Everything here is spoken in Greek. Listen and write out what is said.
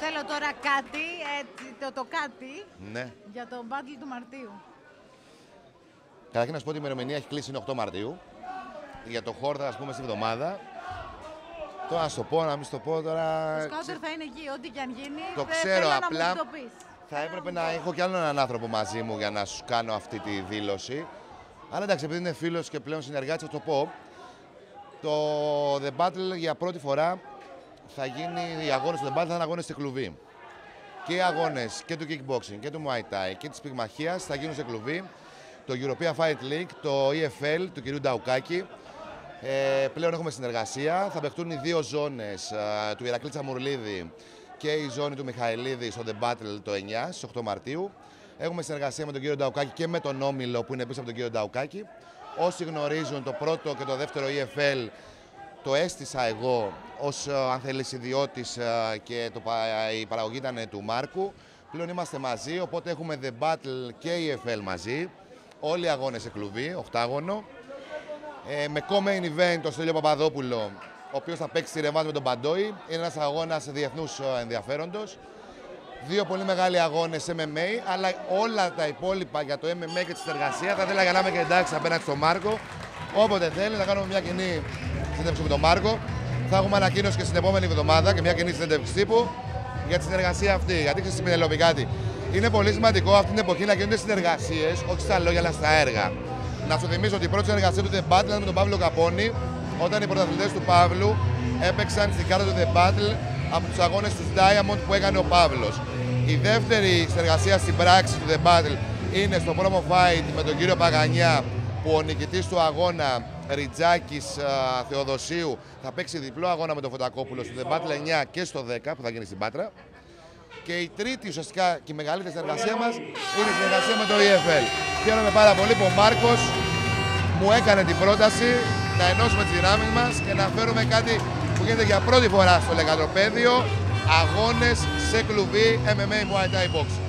Θέλω τώρα κάτι, το κάτι, Ναι. για το Battle του Μαρτίου. Καταρχήν να σου πω ότι η ημερομηνία έχει κλείσει, είναι 8 Μαρτίου. Για το χώρο θα ας πούμε στη βδομάδα. Τώρα να σου το πω, να μην σου το πω τώρα. Το σκάουτερ θα είναι εκεί, ό,τι και αν γίνει. Το δεν ξέρω, θέλω απλά να μου το πεις. θα έπρεπε να έχω κι άλλον έναν άνθρωπο μαζί μου για να σου κάνω αυτή τη δήλωση. Αλλά εντάξει, επειδή είναι φίλος και πλέον συνεργάτης, θα το πω. Το The Battle για πρώτη φορά θα γίνει, οι αγώνες του The Battle θα είναι αγώνες σε κλουβί. Και οι αγώνες και του kickboxing και του Muay Thai και της πυγμαχίας θα γίνουν σε κλουβί. Το European Fight League, το EFL του κυρίου Νταουκάκη. Πλέον έχουμε συνεργασία. Θα παιχτούν οι δύο ζώνες του Ηρακλή Τσαμουρλίδη και η ζώνη του Μιχαηλίδη στο The Battle το 9, στις 8 Μαρτίου. Έχουμε συνεργασία με τον κύριο Νταουκάκη και με τον Όμιλο που είναι πίσω από τον κύριο Νταουκάκη. Όσοι γνωρίζουν το πρώτο και το δεύτερο EFL, το έστησα εγώ ως αν θέλεις ιδιώτης και η παραγωγή ήταν του Μάρκου. Πλέον είμαστε μαζί, οπότε έχουμε The Battle και EFL μαζί. Όλοι οι αγώνες σε κλουβί, οκτάγωνο. Με co-main event τον Στέλιο Παπαδόπουλο, ο οποίος θα παίξει ρεβάνς με τον Παντόη. Είναι ένας αγώνας διεθνούς ενδιαφέροντος. Δύο πολύ μεγάλοι αγώνες MMA, αλλά όλα τα υπόλοιπα για το MMA και τη συνεργασία θα ήθελα για να είμαι και εντάξει απέναντι στον Μάρκο. Όποτε θέλει να κάνουμε μια κοινή συνέντευξη με τον Μάρκο. Θα έχουμε ανακοίνωση και στην επόμενη εβδομάδα και μια κοινή συνέντευξη τύπου για τη συνεργασία αυτή. Γιατί ξέρεις τι Πινελόπη κάτι. Είναι πολύ σημαντικό αυτή την εποχή να γίνονται συνεργασίες, όχι στα λόγια αλλά στα έργα. Να σου θυμίσω ότι η πρώτη συνεργασία του The Battle ήταν με τον Παύλο Καπώνη, όταν οι πρωταθλητές του Παύλου έπαιξαν στην κάρτα του The Battle από τους αγώνες του Diamond που έκανε ο Παύλος. Η δεύτερη συνεργασία στην πράξη του The Battle είναι στο promo fight με τον κύριο Παγανιά, που ο νικητής του αγώνα Ριτζάκης Θεοδοσίου θα παίξει διπλό αγώνα με τον Φωτακόπουλο στο The Battle 9 και στο 10 που θα γίνει στην Πάτρα. Και η τρίτη ουσιαστικά και η μεγαλύτερη συνεργασία μας είναι η συνεργασία με το EFL. Χαίρομαι πάρα πολύ που ο Μάρκος μου έκανε την πρόταση να ενώσουμε τις δυνάμεις μας και να φέρουμε κάτι που γίνεται για πρώτη φορά στο λεκατροπέδιο, αγώνες σε κλουβί MMA Muay Thai Box.